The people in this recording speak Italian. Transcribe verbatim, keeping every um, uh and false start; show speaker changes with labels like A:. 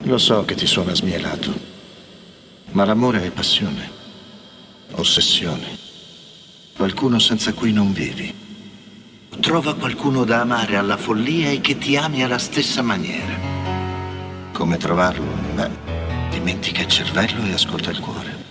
A: Lo so che ti suona smielato, ma l'amore è passione, ossessione, qualcuno senza cui non vivi. Trova qualcuno da amare alla follia e che ti ami alla stessa maniera. Come trovarlo? Beh, dimentica il cervello e ascolta il cuore.